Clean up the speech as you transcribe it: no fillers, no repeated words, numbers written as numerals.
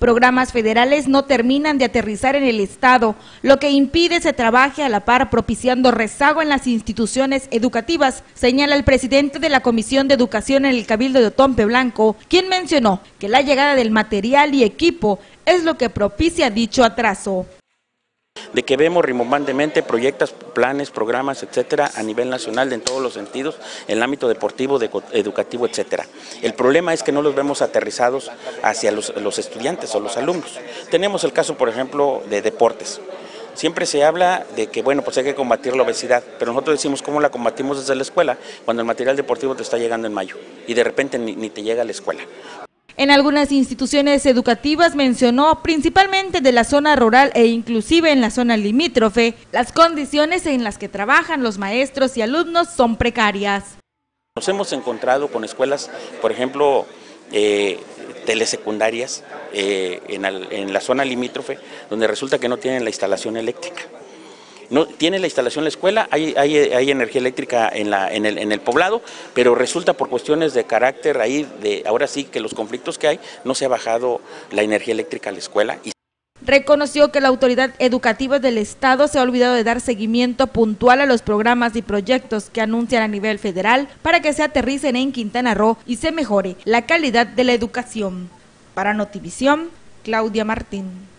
Programas federales no terminan de aterrizar en el Estado, lo que impide se trabaje a la par propiciando rezago en las instituciones educativas, señala el presidente de la Comisión de Educación en el Cabildo de Otompe Blanco, quien mencionó que la llegada del material y equipo es lo que propicia dicho atraso. De que vemos rimbombantemente proyectos, planes, programas, etcétera, a nivel nacional en todos los sentidos, en el ámbito deportivo, educativo, etcétera. El problema es que no los vemos aterrizados hacia los estudiantes o los alumnos. Tenemos el caso, por ejemplo, de deportes. Siempre se habla de que, bueno, pues hay que combatir la obesidad, pero nosotros decimos cómo la combatimos desde la escuela, cuando el material deportivo te está llegando en mayo y de repente ni te llega a la escuela. En algunas instituciones educativas mencionó, principalmente de la zona rural e inclusive en la zona limítrofe, las condiciones en las que trabajan los maestros y alumnos son precarias. Nos hemos encontrado con escuelas, por ejemplo, telesecundarias en la zona limítrofe, donde resulta que no tienen la instalación eléctrica. No tiene la instalación la escuela, hay energía eléctrica en el poblado, pero resulta por cuestiones de carácter ahora sí que los conflictos que hay, no se ha bajado la energía eléctrica a la escuela. Reconoció que la autoridad educativa del Estado se ha olvidado de dar seguimiento puntual a los programas y proyectos que anuncian a nivel federal para que se aterricen en Quintana Roo y se mejore la calidad de la educación. Para Notivisión, Claudia Martín.